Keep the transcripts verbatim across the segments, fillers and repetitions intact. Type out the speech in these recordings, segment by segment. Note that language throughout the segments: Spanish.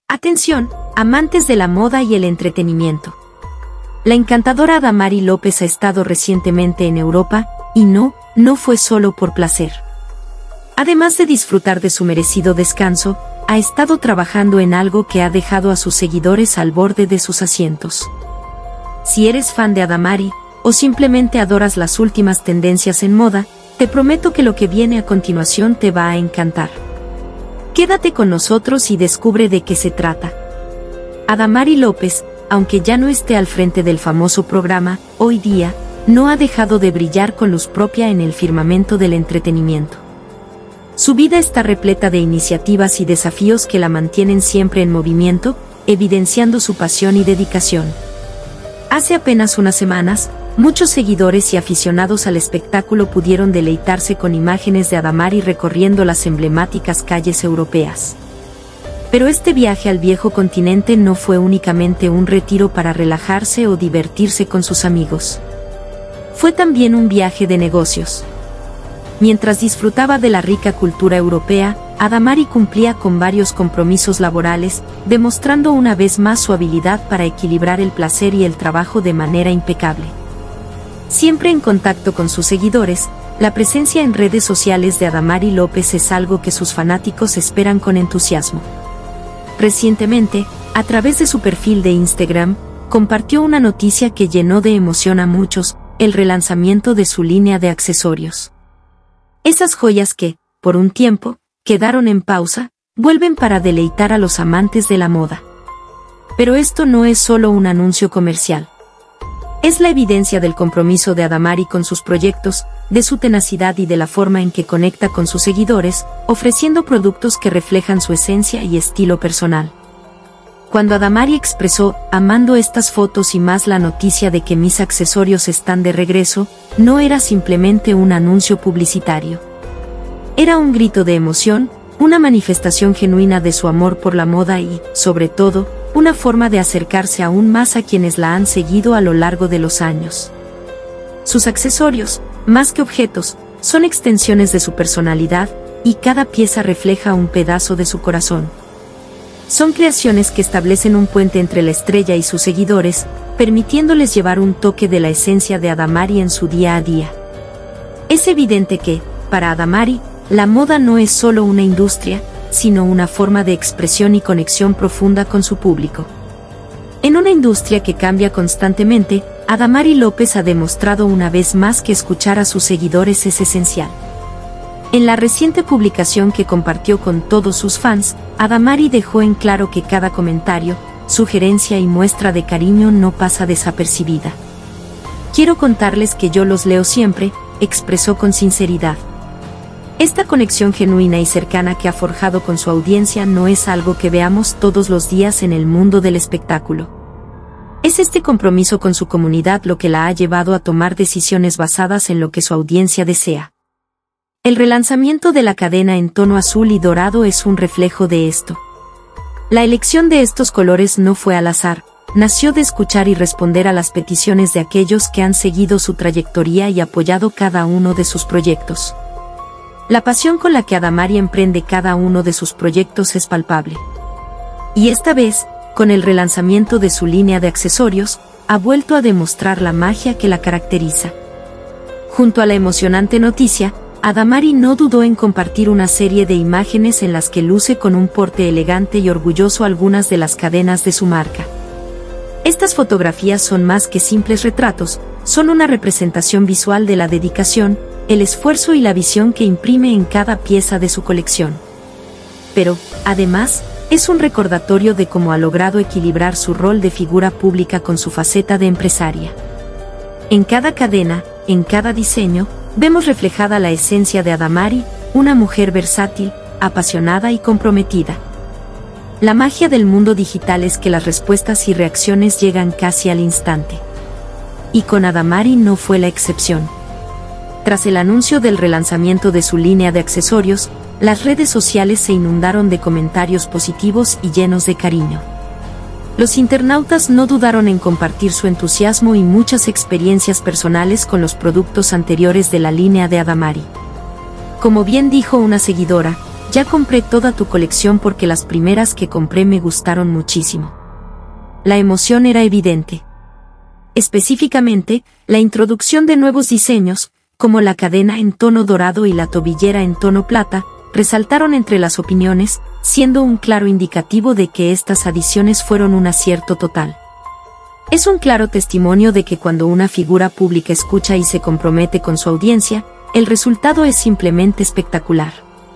Atención, amantes de la moda y el entretenimiento. La encantadora Adamari López ha estado recientemente en Europa, y no, no fue solo por placer. Además de disfrutar de su merecido descanso, ha estado trabajando en algo que ha dejado a sus seguidores al borde de sus asientos. Si eres fan de Adamari, o simplemente adoras las últimas tendencias en moda, te prometo que lo que viene a continuación te va a encantar. Quédate con nosotros y descubre de qué se trata. Adamari López, aunque ya no esté al frente del famoso programa, hoy día, no ha dejado de brillar con luz propia en el firmamento del entretenimiento. Su vida está repleta de iniciativas y desafíos que la mantienen siempre en movimiento, evidenciando su pasión y dedicación. Hace apenas unas semanas, muchos seguidores y aficionados al espectáculo pudieron deleitarse con imágenes de Adamari recorriendo las emblemáticas calles europeas. Pero este viaje al viejo continente no fue únicamente un retiro para relajarse o divertirse con sus amigos. Fue también un viaje de negocios. Mientras disfrutaba de la rica cultura europea, Adamari cumplía con varios compromisos laborales, demostrando una vez más su habilidad para equilibrar el placer y el trabajo de manera impecable. Siempre en contacto con sus seguidores, la presencia en redes sociales de Adamari López es algo que sus fanáticos esperan con entusiasmo. Recientemente, a través de su perfil de Instagram, compartió una noticia que llenó de emoción a muchos: el relanzamiento de su línea de accesorios. Esas joyas que, por un tiempo, quedaron en pausa, vuelven para deleitar a los amantes de la moda. Pero esto no es solo un anuncio comercial. Es la evidencia del compromiso de Adamari con sus proyectos, de su tenacidad y de la forma en que conecta con sus seguidores, ofreciendo productos que reflejan su esencia y estilo personal. Cuando Adamari expresó, amando estas fotos y más la noticia de que mis accesorios están de regreso, no era simplemente un anuncio publicitario. Era un grito de emoción, una manifestación genuina de su amor por la moda y, sobre todo, una forma de acercarse aún más a quienes la han seguido a lo largo de los años. Sus accesorios, más que objetos, son extensiones de su personalidad, y cada pieza refleja un pedazo de su corazón. Son creaciones que establecen un puente entre la estrella y sus seguidores, permitiéndoles llevar un toque de la esencia de Adamari en su día a día. Es evidente que, para Adamari, la moda no es solo una industria, sino una forma de expresión y conexión profunda con su público. En una industria que cambia constantemente, Adamari López ha demostrado una vez más que escuchar a sus seguidores es esencial. En la reciente publicación que compartió con todos sus fans, Adamari dejó en claro que cada comentario, sugerencia y muestra de cariño no pasa desapercibida. Quiero contarles que yo los leo siempre, expresó con sinceridad. Esta conexión genuina y cercana que ha forjado con su audiencia no es algo que veamos todos los días en el mundo del espectáculo. Es este compromiso con su comunidad lo que la ha llevado a tomar decisiones basadas en lo que su audiencia desea. El relanzamiento de la cadena en tono azul y dorado es un reflejo de esto. La elección de estos colores no fue al azar, nació de escuchar y responder a las peticiones de aquellos que han seguido su trayectoria y apoyado cada uno de sus proyectos. La pasión con la que Adamari emprende cada uno de sus proyectos es palpable. Y esta vez, con el relanzamiento de su línea de accesorios, ha vuelto a demostrar la magia que la caracteriza. Junto a la emocionante noticia, Adamari no dudó en compartir una serie de imágenes en las que luce con un porte elegante y orgulloso algunas de las cadenas de su marca. Estas fotografías son más que simples retratos, son una representación visual de la dedicación, el esfuerzo y la visión que imprime en cada pieza de su colección. Pero, además, es un recordatorio de cómo ha logrado equilibrar su rol de figura pública con su faceta de empresaria. En cada cadena, en cada diseño, vemos reflejada la esencia de Adamari, una mujer versátil, apasionada y comprometida. La magia del mundo digital es que las respuestas y reacciones llegan casi al instante. Y con Adamari no fue la excepción. Tras el anuncio del relanzamiento de su línea de accesorios, las redes sociales se inundaron de comentarios positivos y llenos de cariño. Los internautas no dudaron en compartir su entusiasmo y muchas experiencias personales con los productos anteriores de la línea de Adamari. Como bien dijo una seguidora, ya compré toda tu colección porque las primeras que compré me gustaron muchísimo. La emoción era evidente. Específicamente, la introducción de nuevos diseños, como la cadena en tono dorado y la tobillera en tono plata, resaltaron entre las opiniones, siendo un claro indicativo de que estas adiciones fueron un acierto total. Es un claro testimonio de que cuando una figura pública escucha y se compromete con su audiencia, el resultado es simplemente espectacular.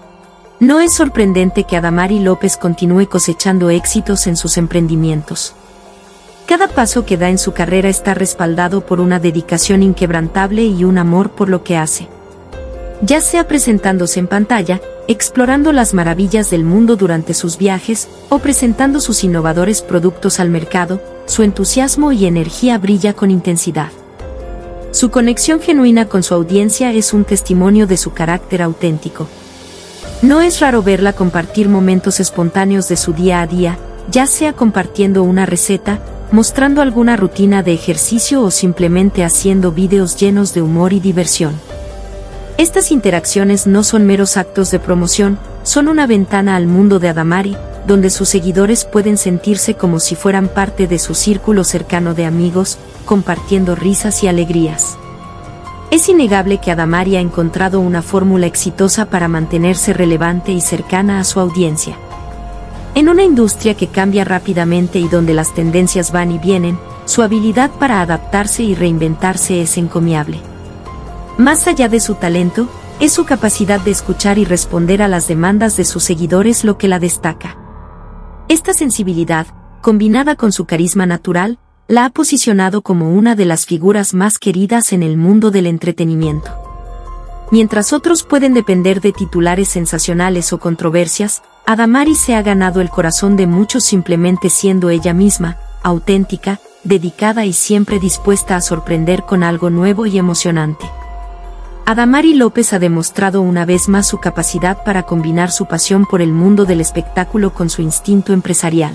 No es sorprendente que Adamari López continúe cosechando éxitos en sus emprendimientos. Cada paso que da en su carrera está respaldado por una dedicación inquebrantable y un amor por lo que hace. Ya sea presentándose en pantalla, explorando las maravillas del mundo durante sus viajes, o presentando sus innovadores productos al mercado, su entusiasmo y energía brilla con intensidad. Su conexión genuina con su audiencia es un testimonio de su carácter auténtico. No es raro verla compartir momentos espontáneos de su día a día, ya sea compartiendo una receta, mostrando alguna rutina de ejercicio o simplemente haciendo vídeos llenos de humor y diversión. Estas interacciones no son meros actos de promoción, son una ventana al mundo de Adamari, donde sus seguidores pueden sentirse como si fueran parte de su círculo cercano de amigos, compartiendo risas y alegrías. Es innegable que Adamari ha encontrado una fórmula exitosa para mantenerse relevante y cercana a su audiencia. En una industria que cambia rápidamente y donde las tendencias van y vienen, su habilidad para adaptarse y reinventarse es encomiable. Más allá de su talento, es su capacidad de escuchar y responder a las demandas de sus seguidores lo que la destaca. Esta sensibilidad, combinada con su carisma natural, la ha posicionado como una de las figuras más queridas en el mundo del entretenimiento. Mientras otros pueden depender de titulares sensacionales o controversias, Adamari se ha ganado el corazón de muchos simplemente siendo ella misma, auténtica, dedicada y siempre dispuesta a sorprender con algo nuevo y emocionante. Adamari López ha demostrado una vez más su capacidad para combinar su pasión por el mundo del espectáculo con su instinto empresarial.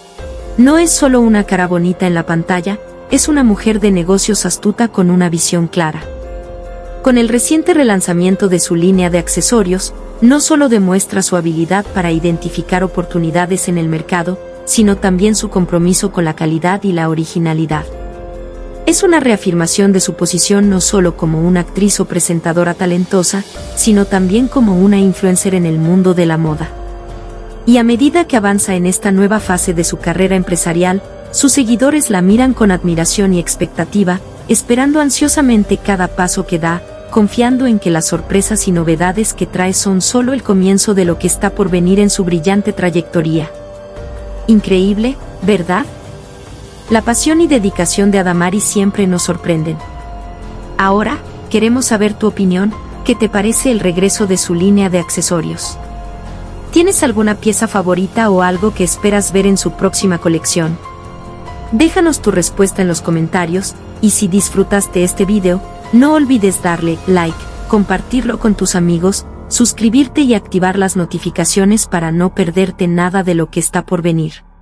No es solo una cara bonita en la pantalla, es una mujer de negocios astuta con una visión clara. Con el reciente relanzamiento de su línea de accesorios, no solo demuestra su habilidad para identificar oportunidades en el mercado, sino también su compromiso con la calidad y la originalidad. Es una reafirmación de su posición no solo como una actriz o presentadora talentosa, sino también como una influencer en el mundo de la moda. Y a medida que avanza en esta nueva fase de su carrera empresarial, sus seguidores la miran con admiración y expectativa, esperando ansiosamente cada paso que da, confiando en que las sorpresas y novedades que trae son solo el comienzo de lo que está por venir en su brillante trayectoria. Increíble, ¿verdad? La pasión y dedicación de Adamari siempre nos sorprenden. Ahora, queremos saber tu opinión, ¿qué te parece el regreso de su línea de accesorios? ¿Tienes alguna pieza favorita o algo que esperas ver en su próxima colección? Déjanos tu respuesta en los comentarios, y si disfrutaste este video, no olvides darle like, compartirlo con tus amigos, suscribirte y activar las notificaciones para no perderte nada de lo que está por venir.